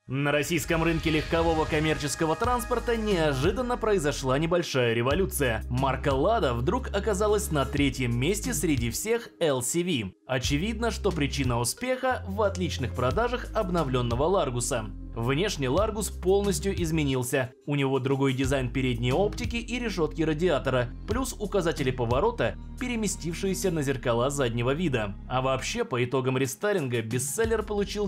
На российском рынке легкового коммерческого транспорта неожиданно произошла небольшая революция. Марка Lada вдруг оказалась на третьем месте среди всех LCV. Очевидно, что причина успеха в отличных продажах обновленного Largus. Внешне Largus полностью изменился. У него другой дизайн передней оптики и решетки радиатора, плюс указатели поворота, переместившиеся на зеркала заднего вида. А вообще, по итогам рестайлинга, бестселлер получил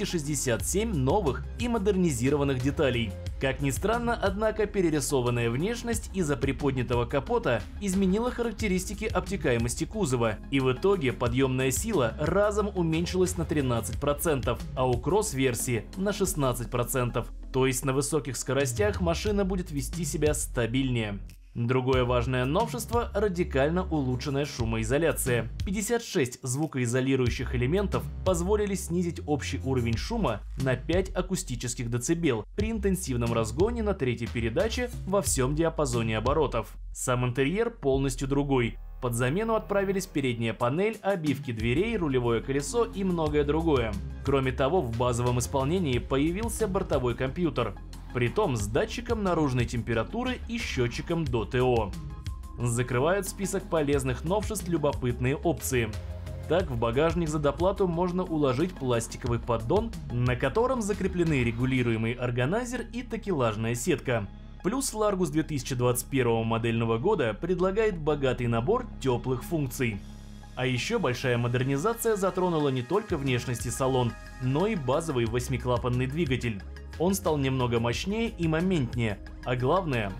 267 новых и модернизированных деталей. Как ни странно, однако, перерисованная внешность из-за приподнятого капота изменила характеристики обтекаемости кузова, и в итоге подъемная сила разом уменьшилась на 13%, а у кросс-версии на 16%. То есть на высоких скоростях машина будет вести себя стабильнее. Другое важное новшество – радикально улучшенная шумоизоляция. 56 звукоизолирующих элементов позволили снизить общий уровень шума на 5 акустических дБ при интенсивном разгоне на третьей передаче во всем диапазоне оборотов. Сам интерьер полностью другой. Под замену отправились передняя панель, обивки дверей, рулевое колесо и многое другое. Кроме того, в базовом исполнении появился бортовой компьютер. Притом с датчиком наружной температуры и счетчиком до ТО. Закрывают список полезных новшеств любопытные опции. Так, в багажник за доплату можно уложить пластиковый поддон, на котором закреплены регулируемый органайзер и такелажная сетка. Плюс Largus 2021 модельного года предлагает богатый набор теплых функций. А еще большая модернизация затронула не только внешность и салон, но и базовый восьмиклапанный двигатель. Он стал немного мощнее и моментнее, а главное,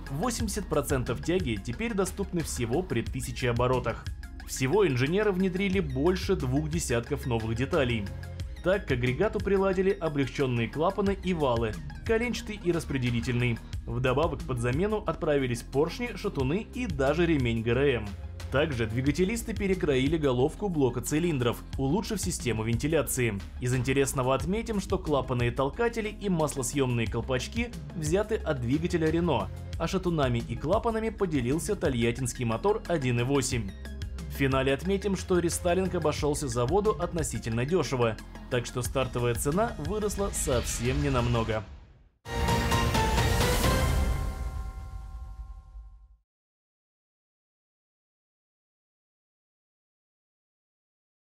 80% тяги теперь доступны всего при 1000 оборотах. Всего инженеры внедрили больше 2 десятков новых деталей. Так к агрегату приладили облегченные клапаны и валы, коленчатый и распределительный. Вдобавок под замену отправились поршни, шатуны и даже ремень ГРМ. Также двигателисты перекроили головку блока цилиндров, улучшив систему вентиляции. Из интересного отметим, что клапанные толкатели и маслосъемные колпачки взяты от двигателя Renault, а шатунами и клапанами поделился тольяттинский мотор 1.8. В финале отметим, что рестайлинг обошелся заводу относительно дешево, так что стартовая цена выросла совсем ненамного.